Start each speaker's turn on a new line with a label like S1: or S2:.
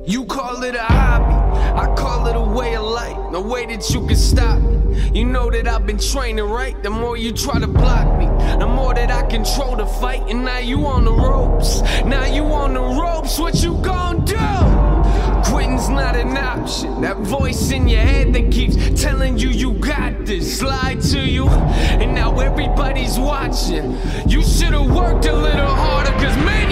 S1: You call it a hobby, I call it a way of life. No way that you can stop me. You know that I've been training, right? The more you try to block me, the more that I control the fight. And now you on the ropes, now you on the ropes. What you gon' do? Quitting's not an option. That voice in your head that keeps telling you you got this lied to you, and now everybody's watching. You should've worked a little harder, cause man,